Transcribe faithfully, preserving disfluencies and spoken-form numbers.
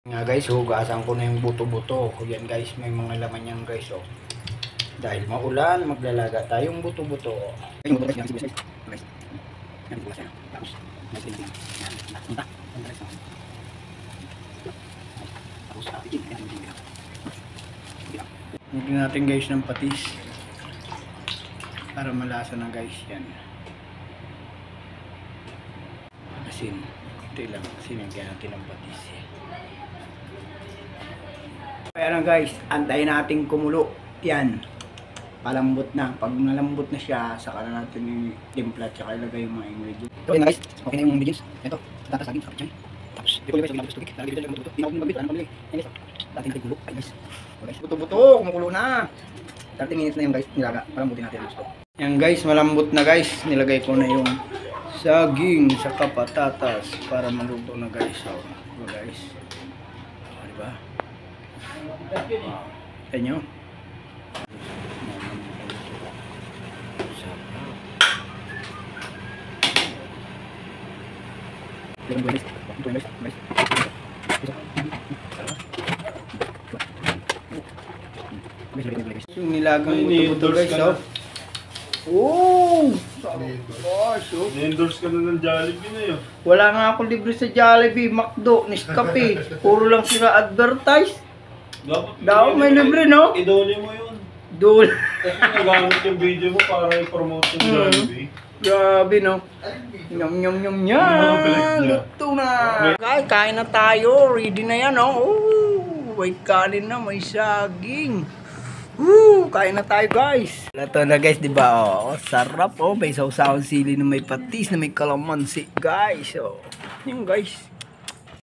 Nga guys, hugasan ko na yung buto-buto. Yan guys, may mga laman yan guys. Oh. Dahil maulan, maglalaga tayong buto-buto. Ayun, buto guys, guys. Guys. Yan buto guys. Tapos, may tinting. Yan, punta. Tapos, apitin. Yan, tinting. Lagyan natin guys ng patis. Para malasa na guys yan. Asin. Ito lang. Sinigyan natin ng patis. Kaya na guys, antayin natin kumulo. Yan. Palambot na. Pag nalambot na siya, saka na natin i-timpla at saka ilagay yung mga ingredients. So yun guys, okay na yung ingredients. Ito, dapat sa akin, kapit siya. Tapos, di ko guys, lagyan tubig. Lagyan dito, lagyan buto-buto. Hindi ako nababit, ano pabili. Yan guys, dating ito gulo. Ay guys. So guys, buto-buto, kumukulo na. thirty minutes na yung guys, nilaga. Palambutin natin ang gusto. Yan guys, malambot na guys. Nilagay ko na yung saging saka patatas para maluto na guys. So, so guys. O, diba? Wow. Sa inyo? Yung nilagang buto-buto guys, oh. Oh! Gosh, oh. Ni-endorse ka na ng Jollibee na yun. Wala nga ako libre sa Jollibee, McDo, Nescafe. Puro lang sila advertise. Dapat Daw, may libre, no? Idoli mo yun. Dul. Kasi nagamit yung video mo para i-promote yung Mm. Jollibee. Grabe, no? Nyam, nyam, nyam, Yung mga balik nyam. niya. Luto na. Kaya, kain na tayo. Ready na yan, oh. Oh, may kanin na, may saging. Woo! Kain na tayo, guys. Ito na, guys, di ba? Oh, sarap, oh. May sausawang sili na may patis, na may kalamansi, guys. Oh, yung guys.